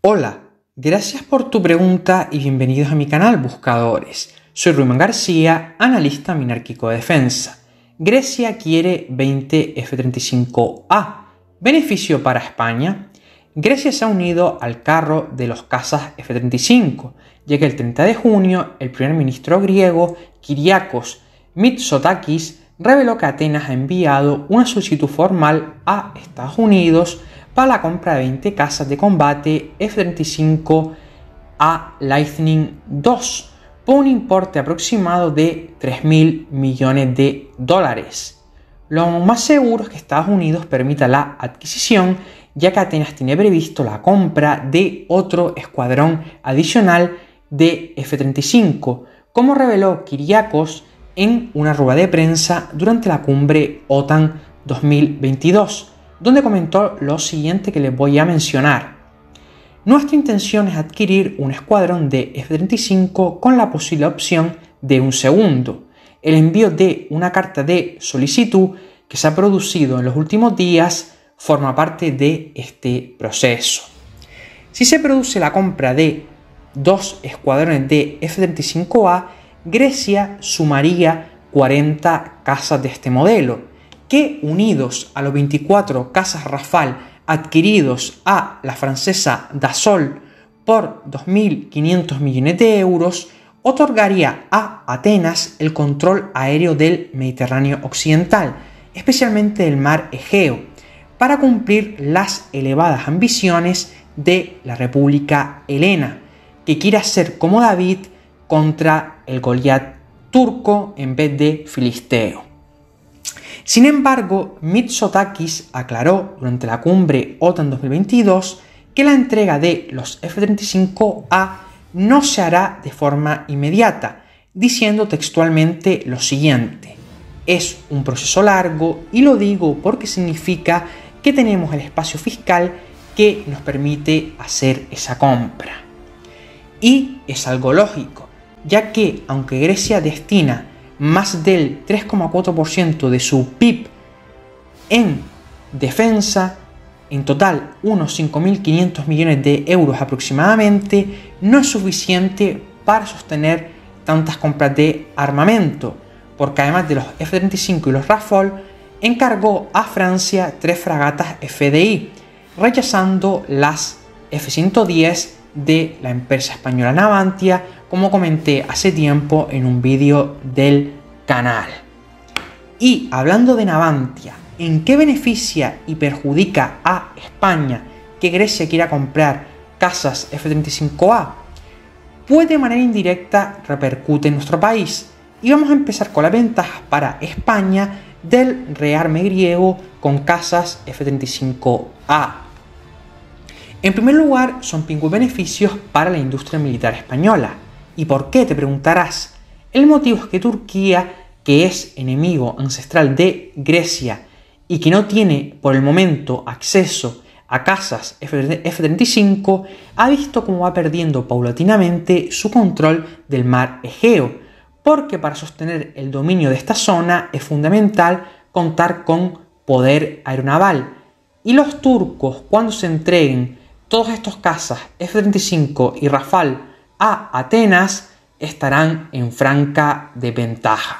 Hola, gracias por tu pregunta y bienvenidos a mi canal Buscadores. Soy Ruimán García, analista minárquico de defensa. Grecia quiere 20 F-35A. ¿Beneficio para España? Grecia se ha unido al carro de los cazas F-35, ya que el 30 de junio el primer ministro griego Kyriakos Mitsotakis reveló que Atenas ha enviado una solicitud formal a Estados Unidos para la compra de 20 cazas de combate F-35A Lightning II por un importe aproximado de $3.000 millones. Lo más seguro es que Estados Unidos permita la adquisición, ya que Atenas tiene previsto la compra de otro escuadrón adicional de F-35, como reveló Kyriakos en una rueda de prensa durante la cumbre OTAN 2022, donde comentó lo siguiente que les voy a mencionar. Nuestra intención es adquirir un escuadrón de F-35 con la posible opción de un segundo. El envío de una carta de solicitud que se ha producido en los últimos días forma parte de este proceso. Si se produce la compra de 2 escuadrones de F-35A, Grecia sumaría 40 cazas de este modelo, que unidos a los 24 cazas Rafale adquiridos a la francesa Dassault por 2.500 millones de euros, otorgaría a Atenas el control aéreo del Mediterráneo occidental, especialmente del mar Egeo, para cumplir las elevadas ambiciones de la República Helena, que quiere hacer como David contra el Goliat turco en vez de filisteo. Sin embargo, Mitsotakis aclaró durante la cumbre OTAN 2022 que la entrega de los F-35A no se hará de forma inmediata, diciendo textualmente lo siguiente: es un proceso largo y lo digo porque significa que tenemos el espacio fiscal que nos permite hacer esa compra. Y es algo lógico, ya que aunque Grecia destina más del 3,4% de su PIB en defensa, en total unos 5.500 millones de euros aproximadamente, no es suficiente para sostener tantas compras de armamento, porque además de los F-35 y los Rafale, encargó a Francia 3 fragatas FDI, rechazando las F-110 de la empresa española Navantia, como comenté hace tiempo en un vídeo del canal. Y hablando de Navantia, ¿en qué beneficia y perjudica a España que Grecia quiera comprar cazas F-35A? Pues de manera indirecta repercute en nuestro país. Y vamos a empezar con las ventajas para España del rearme griego con cazas F-35A. En primer lugar, son pingües beneficios para la industria militar española. ¿Y por qué?, te preguntarás. El motivo es que Turquía, que es enemigo ancestral de Grecia y que no tiene por el momento acceso a cazas F-35, ha visto cómo va perdiendo paulatinamente su control del mar Egeo, porque para sostener el dominio de esta zona es fundamental contar con poder aeronaval. Y los turcos, cuando se entreguen todos estos cazas F-35 y Rafale a Atenas, estarán en franca desventaja.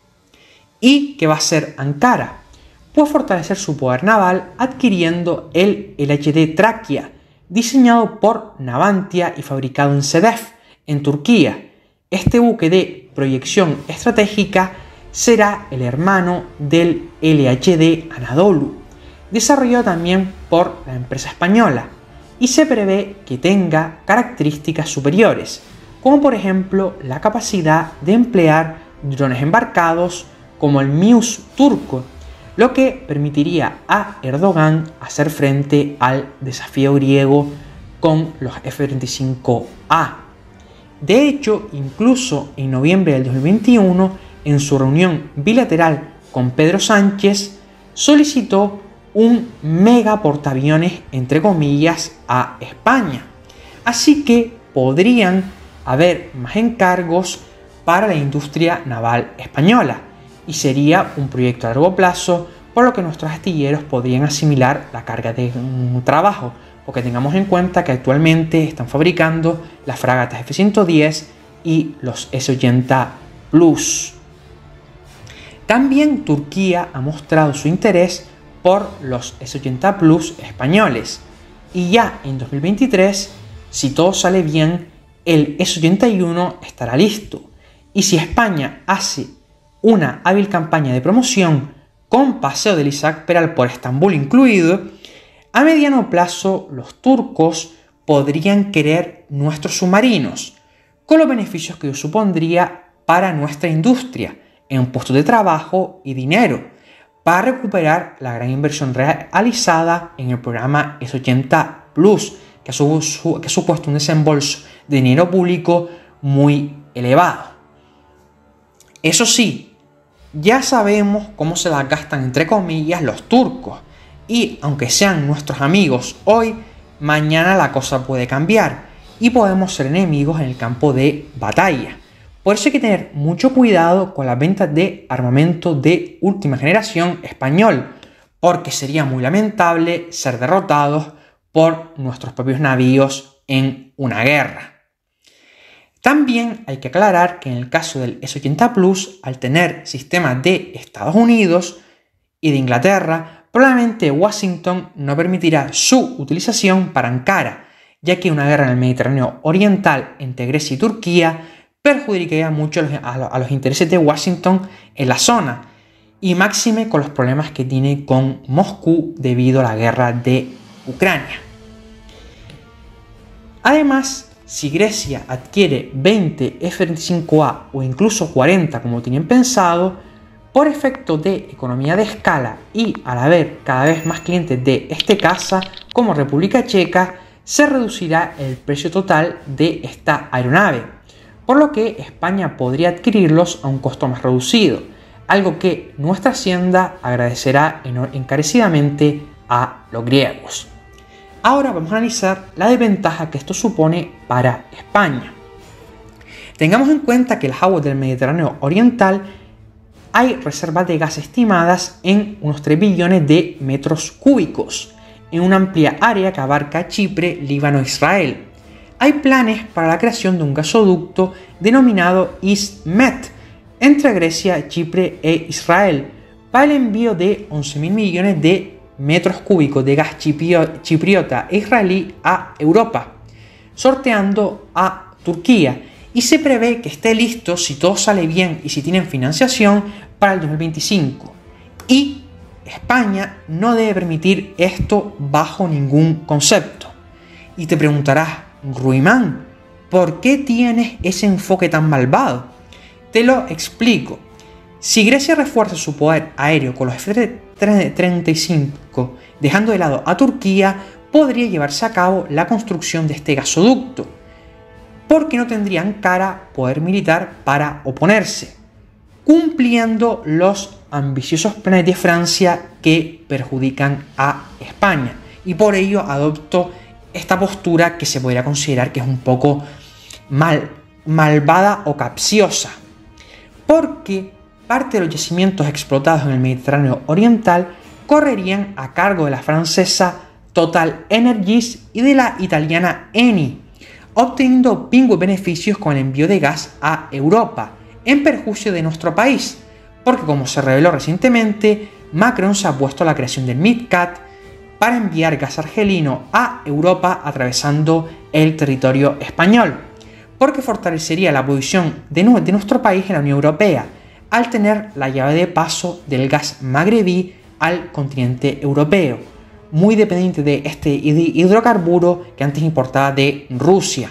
¿Y qué va a hacer Ankara? Pues fortalecer su poder naval adquiriendo el LHD Trakia, diseñado por Navantia y fabricado en Sedef, en Turquía. Este buque de proyección estratégica será el hermano del LHD Anadolu, desarrollado también por la empresa española, y se prevé que tenga características superiores, como por ejemplo la capacidad de emplear drones embarcados como el MIUS turco, lo que permitiría a Erdogan hacer frente al desafío griego con los F-35A. De hecho, incluso en noviembre del 2021, en su reunión bilateral con Pedro Sánchez, solicitó un mega portaaviones, entre comillas, a España. Así que podrían haber más encargos para la industria naval española y sería un proyecto a largo plazo, por lo que nuestros astilleros podrían asimilar la carga de trabajo, porque tengamos en cuenta que actualmente están fabricando las fragatas F-110 y los S-80 Plus. También Turquía ha mostrado su interés por los S-80 Plus españoles, y ya en 2023, si todo sale bien, el S-81 estará listo. Y si España hace una hábil campaña de promoción con paseo del Isaac Peral por Estambul incluido, a mediano plazo los turcos podrían querer nuestros submarinos, con los beneficios que ello supondría para nuestra industria en puestos de trabajo y dinero, para recuperar la gran inversión realizada en el programa S-80 Plus, que ha supuesto un desembolso de dinero público muy elevado. Eso sí, ya sabemos cómo se las gastan entre comillas los turcos, y aunque sean nuestros amigos hoy, mañana la cosa puede cambiar y podemos ser enemigos en el campo de batalla. Por eso hay que tener mucho cuidado con las ventas de armamento de última generación español, porque sería muy lamentable ser derrotados por nuestros propios navíos en una guerra. También hay que aclarar que en el caso del S-80 Plus, al tener sistemas de Estados Unidos y de Inglaterra, probablemente Washington no permitirá su utilización para Ankara, ya que una guerra en el Mediterráneo Oriental entre Grecia y Turquía perjudicaría mucho a los intereses de Washington en la zona, y máxime con los problemas que tiene con Moscú debido a la guerra de Ucrania. Además, si Grecia adquiere 20 F-35A o incluso 40 como tienen pensado, por efecto de economía de escala y al haber cada vez más clientes de este caza como República Checa, se reducirá el precio total de esta aeronave, por lo que España podría adquirirlos a un costo más reducido, algo que nuestra hacienda agradecerá encarecidamente a los griegos. Ahora vamos a analizar la desventaja que esto supone para España. Tengamos en cuenta que en las aguas del Mediterráneo Oriental hay reservas de gas estimadas en unos 3 billones de metros cúbicos, en una amplia área que abarca Chipre, Líbano e Israel. Hay planes para la creación de un gasoducto denominado EastMed entre Grecia, Chipre e Israel para el envío de 11.000 millones de metros cúbicos de gas chipriota e israelí a Europa, sorteando a Turquía, y se prevé que esté listo, si todo sale bien y si tienen financiación, para el 2025. Y España no debe permitir esto bajo ningún concepto. Y te preguntarás, Ruimán, ¿por qué tienes ese enfoque tan malvado? Te lo explico. Si Grecia refuerza su poder aéreo con los F-35, dejando de lado a Turquía, podría llevarse a cabo la construcción de este gasoducto, porque no tendría Ankara poder militar para oponerse, cumpliendo los ambiciosos planes de Francia que perjudican a España, y por ello adoptó esta postura que se podría considerar que es un poco malvada o capciosa, porque parte de los yacimientos explotados en el Mediterráneo Oriental correrían a cargo de la francesa Total Energies y de la italiana Eni, obteniendo pingües beneficios con el envío de gas a Europa, en perjuicio de nuestro país, porque como se reveló recientemente, Macron se ha puesto a la creación del MidCat para enviar gas argelino a Europa atravesando el territorio español, porque fortalecería la posición de nuestro país en la Unión Europea, al tener la llave de paso del gas magrebí al continente europeo, muy dependiente de este hidrocarburo que antes importaba de Rusia.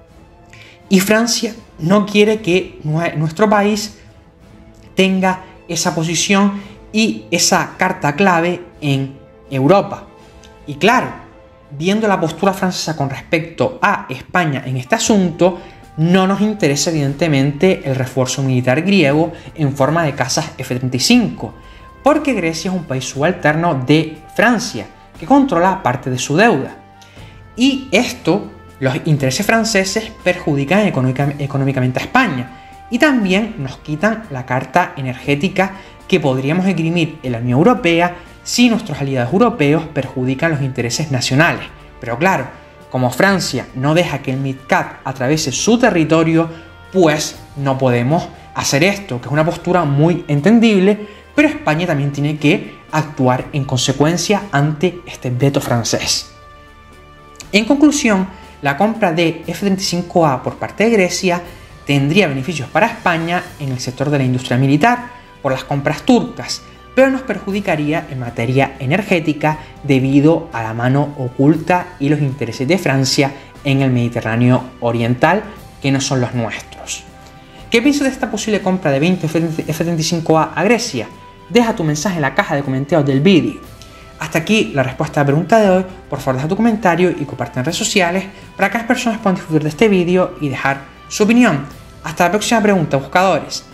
Y Francia no quiere que nuestro país tenga esa posición y esa carta clave en Europa. Y claro, viendo la postura francesa con respecto a España en este asunto, no nos interesa evidentemente el refuerzo militar griego en forma de cazas F-35, porque Grecia es un país subalterno de Francia, que controla parte de su deuda. Y esto, los intereses franceses perjudican económicamente a España, y también nos quitan la carta energética que podríamos esgrimir en la Unión Europea si nuestros aliados europeos perjudican los intereses nacionales, Pero claro, como Francia no deja que el MidCat atraviese su territorio, pues no podemos hacer esto, que es una postura muy entendible, pero España también tiene que actuar en consecuencia ante este veto francés. En conclusión, la compra de F-35A por parte de Grecia tendría beneficios para España en el sector de la industria militar por las compras turcas, pero nos perjudicaría en materia energética debido a la mano oculta y los intereses de Francia en el Mediterráneo oriental, que no son los nuestros. ¿Qué piensas de esta posible compra de 20 F-35A a Grecia? Deja tu mensaje en la caja de comentarios del vídeo. Hasta aquí la respuesta a la pregunta de hoy. Por favor, deja tu comentario y comparte en redes sociales para que las personas puedan disfrutar de este vídeo y dejar su opinión. Hasta la próxima pregunta, buscadores.